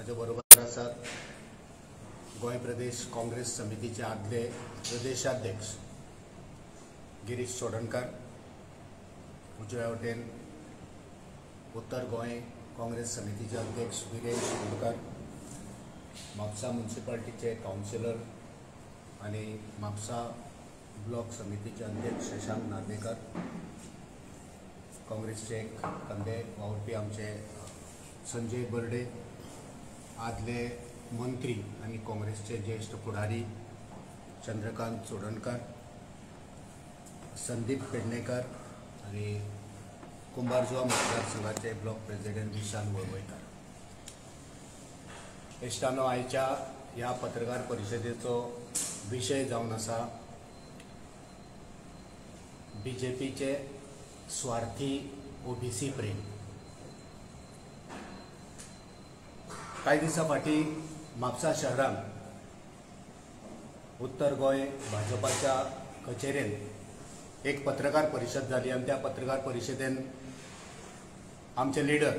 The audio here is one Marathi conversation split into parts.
माझ्या बरोबर आसात गोय प्रदेश काँग्रेस समितीचे आदले प्रदेशाध्यक्ष गिरीश चोडणकर, उजव्या वटेन उत्तर गोय काँग्रेस समितीचे अध्यक्ष विरेश उडकर, म्हापसा म्युनिसिपालिटीचे काउन्सिलर आणि म्हापसा ब्लॉक समितीचे अध्यक्ष शशांक नार्वेकर, काँग्रेसचे कंदे वावुरपी आमचे संजय बर्डे, आदले मंत्री आणि काँग्रेसचे ज्येष्ठ फुडारी चंद्रकांत चोडणकर, संदीप पेडणेकर आणि कुंभारजुवा मतदारसंघाचे ब्लॉक प्रेसिडेंट विशाल वळवयकर. इश्टानो, आयच्या ह्या पत्रकार परिशदेचो विषय जावन आसा बीजेपीचे स्वार्थी ओबीसी प्रेम. काही दिसा फाटी म्हापसा शहरात उत्तर गोय भाजपाच्या कचेरेन एक पत्रकार परिषद जाली आणि त्या पत्रकार परिषदेन आमचे लीडर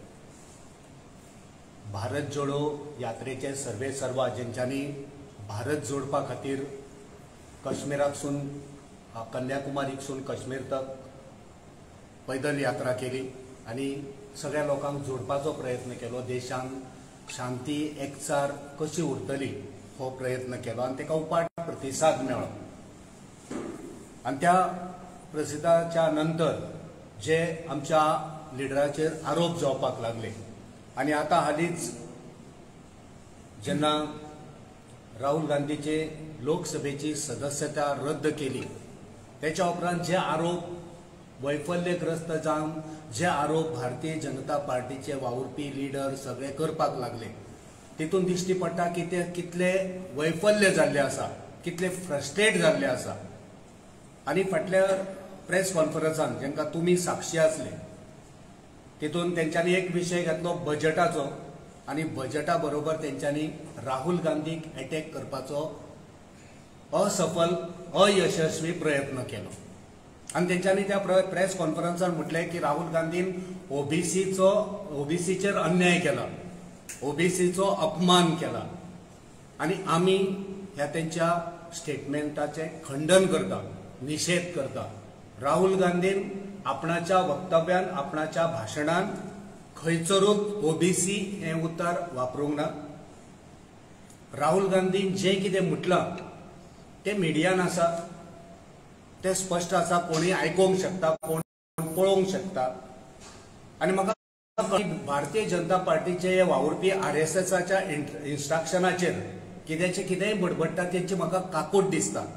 भारत जोडो यात्रेचे सर्वे सर्वा ज्यांच्यानी भारत जोडपा खातीर काश्मीराकसून कन्याकुमारीकसून काश्मीर तक पैदल यात्रा केली आणि सगळ्या लोकांक जोडपाचो प्रयत्न केलो. देशांत शांती एकचार कशी उरतली हो प्रयत्न केलो आणि ताका उपाट प्रतिसाद मेळ्ळो. आणि त्या प्रतिसादाच्या नंतर जे आमच्या लिडराचेर आरोप जावपाक लागले आणि आता हालींच जेन्ना राहुल गांधीचे लोकसभेची सदस्यता रद्द केली त्याच्या उपरांत जे आरोप वैफल्यग्रस्त जावन जे आरोप भारतीय जनता पार्टीचे वावुरपी लीडर सगळे करपाक लागले तितून दिश्टी पडटा की ते कितले वैफल्य जाल्ले आसा, कितले फ्रस्ट्रेट जाल्ले आसा. आणि फाटल्या प्रेस कॉन्फरन्सान जेंका तुमी साक्षी आसले तितून तेंच्यांनी एक विशय घेतलो बजेटाचो आणि बजेटा बरोबर तेंच्यांनी राहुल गांधीक अटॅक करपाचो असफल अयशस्वी प्रयत्न केलो. आणि तेंच्यांनी त्या प्रेस कॉन्फरन्सान म्हटलें की राहुल गांधीन ओबीसीचेर अन्याय केला, ओबीसीचो अपमान केला आणि आमी ह्या तेंच्या स्टेटमेंटाचे खंडन करता, निषेध करता. राहुल गांधीन आपणाच्या वक्तव्यान आपणाच्या भाशणान खंयसरूच ओबीसी हे उतर वापरूंक ना. राहुल गांधीन जे कितें म्हटलां ते मिडियान आसा, ते स्पष्ट आसा, कोणी आयकूंक शकता, कोण पळोवंक शकता. आणि म्हाका भारतीय जनता पार्टीचे वावुरपी RSSच्या इन्स्ट्रक्शनाचेर कितेंय बडबडटा तेंची म्हाका काकूट दिसता.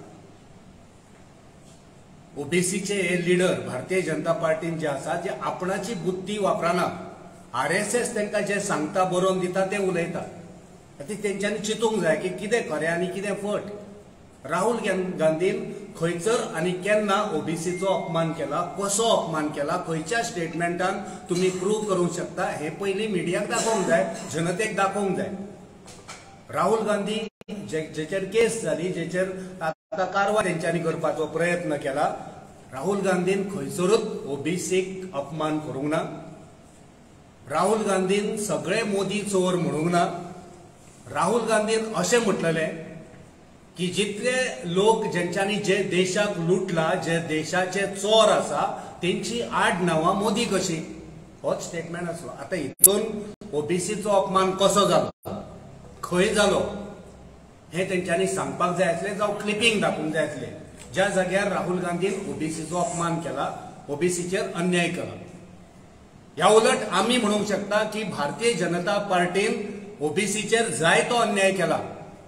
ओबीसीचे हे लिडर भारतीय जनता पार्टीन जे आसा जे आपणाची बुद्धी वापरना, RSS तांकां जे सांगता बरोवन दिता ते उलयता. तेंच्यांनी चिंतूंक जाय की कितें खरें आनी कितें फट. राहुल गांधीन खंयसर आनी केन्ना ओबीसीचो अपमान केला, कसो अपमान केला, खंयच्या स्टेटमेंटान तुम्ही प्रूव्ह करूंक शकता हे पयलीं मिडियाक दाखोवंक जाय, जनतेक दाखोवंक जाय. राहुल गांधी जेचेर केस जाली, जेचेर आता कारवाय तेंच्यांनी करपाचो प्रयत्न केला, राहुल गांधीन खंयसरूच ओबीसीक अपमान करूंक ना. राहुल गांधीन सगळे मोदी चोर म्हणूंक ना. राहुल गांधीन अशें म्हटलेलें की जितले लोक ज्यांच्यानी जे देशाक लुटला, जे देशाचे चोर आसा तेंची आडनावां मोदी कशी, होच स्टेटमेंट आसलो. आता हितून ओबीसीचो अपमान कसो जालो, खंय जालो हे तेंच्यांनी सांगपाक जाय आसलें, जावं क्लिपिंग दाखोवंक जाय आसलें. ज्या जाग्यार राहुल गांधीन ओबीसीचो अपमान केला, ओबीसीचेर अन्याय केला. ह्या उलट आमी म्हणूंक शकता की भारतीय जनता पार्टीन ओबीसीचेर जायतो अन्याय केला.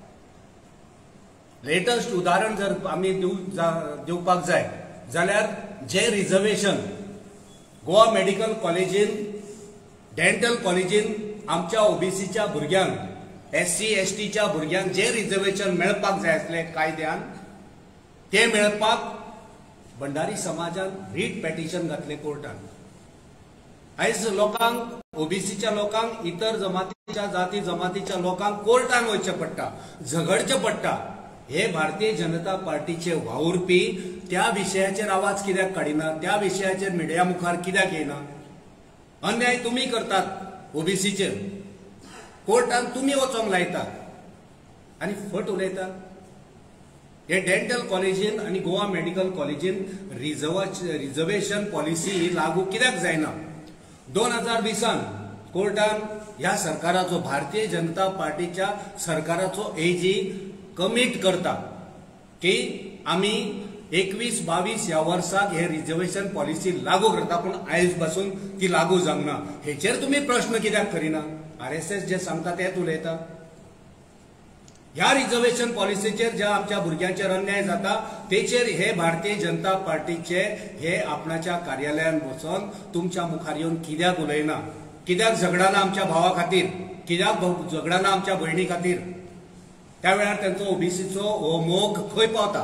लेटेस्ट उदाहरण जर आमी दिवपाक जाय जाल्यार जे रिजर्वेशन गोवा मेडिकल कॉलेजीन, डेंटल कॉलेजीन आमच्या ओबीसीच्या भुरग्यांक, SC STच्या भुरग्यांक जे रिजर्वेशन मेळपाक जाय आसले कायद्यान ते मेळपाक भंडारी समाजान रीट पेटिशन घातले कोर्टान. आयज लोकांक, ओबीसीच्या लोकांक, इतर जमातीच्या जाती जमातीच्या लोकांक कोर्टान वयचे पडटा, झगडचे पडटा. हे भारतीय जनता पार्टीचे वावुरपी त्या विषयाचेर आवाज कित्याक काडिना, त्या विषयाचेर मिडिया मुखार कित्याक येना. अन्याय तुम्ही करतात ओबीसीचेर. कोर्टान तुमी वचोंक लायता आनी फट उलयता. हे डेंटल कॉलेजीन आणि गोवा मेडिकल कॉलेजीन रिझर्वेशन पॉलिसी लागू कित्याक जायना. 2020 कोर्टान ह्या सरकाराचो भारतीय जनता पार्टीच्या सरकाराचो एजी कमीट करता की आमी 21-22 ह्या वर्साक हे रिझर्वेशन पॉलिसी लागू करता, पण आयज पासून ती लागू जावंक ना. हेचेर तुम्ही प्रश्न कित्याक करिना. RSS जे सांगता तेच उलयता. ह्या रिझर्वेशन पॉलिसीचेर ज्या आमच्या भुरग्यांचेर अन्याय जाता तेचेर हे भारतीय जनता पार्टीचे हे आपणाच्या कार्यालयान बसून तुमच्या मुखार येवन कित्याक उलयना. कित्याक झगडाना आमच्या भावा खातीर, कित्याक झगडाना आमच्या भयणी खातीर. त्या वेळार त्यांचो ओबीसीचो हो मोग खंय पावता.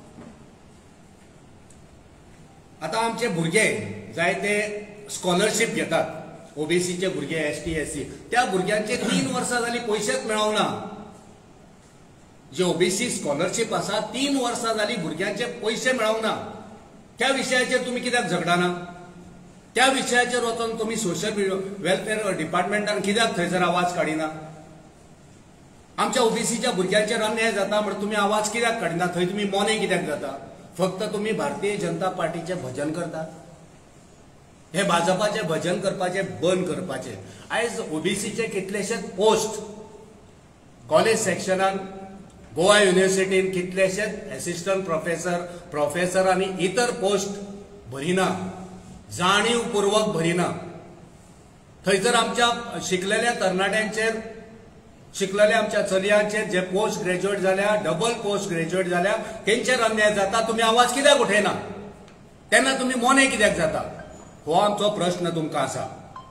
आता आमचे भुरगे जायते स्कॉलरशिप घेतात, ओबीसीचे भुरगे, ST SC, त्या भुरग्यांचे 3 वर्सां जाली पैसेच मेळवना. जे ओबीसी स्कॉलरशिप आसा 3 वर्सां जाली भुरग्यांचे पैसे मेळवना. त्या विशयाचेर तुम्ही कित्याक झगडाना. त्या विशयाचेर वचून तुम्ही सोशल वेलफेअर डिपार्टमेंटान कित्याक थंयसर आवाज काडिना. आमच्या ओबीसीच्या भुरग्यांचेर अन्याय जाता म्हणून तुम्ही आवाज कित्याक काडिना. थंय तुम्ही मौन कित्याक जाता. फक्त तुम्ही भारतीय जनता पार्टीचे भजन करता. हे भाजपाचे भजन करपाचे बंद करपाचे. आयज ओबीसीचे कितलेशेच पोस्ट कॉलेज सेक्शनान गोवा युनिव्हर्सिटीन कितलेशेच असिस्टंट प्रोफेसर आणि इतर पोस्ट भरिना, जाणीवपूर्वक भरिना. थंयसर आमच्या शिकलेल्या तरणाट्यांचेर, शिकलेल्या आमच्या चलयांचेर जे पोस्ट ग्रॅज्युएट जाल्या, डबल पोस्ट ग्रॅज्युएट जाल्या, तेंचेर अन्याय जाता. तुम्ही आवाज कित्याक उठयना. तेन्ना तुम्ही मौन कित्याक जाता. हो आमचो प्रश्न तुमकां आसा.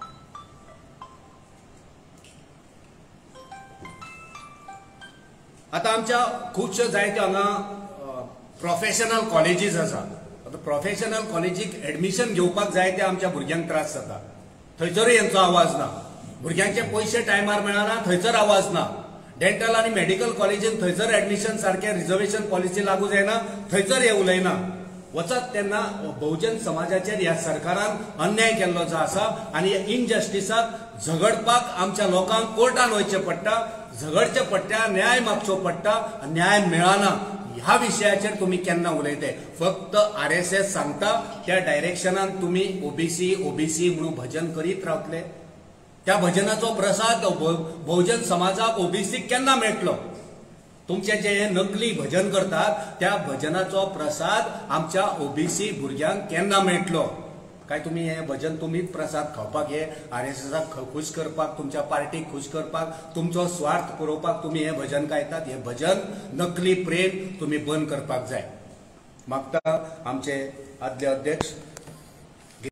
आता आमच्या खूबशे जायते हांगा प्रोफेशनल कॉलेजीस आसा. आता प्रोफेशनल कॉलेजीक एडमिशन घेवपाक जायते आमच्या भुरग्यांक त्रास जाता. थंयसरूय यांचो आवाज ना. भुरग्यांचे पैसे टायमार मेळना, थंयसर आवाज ना. डेंटल आणि मेडिकल कॉलेजीन थंयसर एडमिशन सारखे रिझर्वेशन पॉलिसी लागू जायना, थंयसर हे उलयना. वचत तेन्ना बहुजन समाजाचेर ह्या सरकारान अन्याय केल्लो जो आसा आनी इनजस्टिसाक झगडपाक आमच्या लोकांक कोर्टान वयचें पडटा, झगडचें पडटा, न्याय मागचो पडटा, न्याय मेळना. ह्या विशयाचेर तुम्ही केन्ना उलयते. फक्त RSS सांगता त्या डायरेक्शनान तुम्ही ओबीसी म्हणून भजन करीत रावतले. त्या भजनाचो प्रसाद बहुजन समाजाक ओबीसीक केन्ना मेळटलो. तुमचे जे नकली भजन करतात त्या भजनाचो प्रसाद आमच्या ओबीसी भुरग्यांक केन्ना मेळटलो. काय तुम्ही हे भजन तुम्हीच प्रसाद खावपाक, हे RSSाक खुश करपाक, तुमच्या पार्टीक खुश करपाक, तुमचो स्वार्थ पुरोवपाक तुम्ही हे भजन गायतात. हे भजन नकली प्रेम तुम्ही बंद करपाक जाय. मागता आमचे आदले अध्यक्ष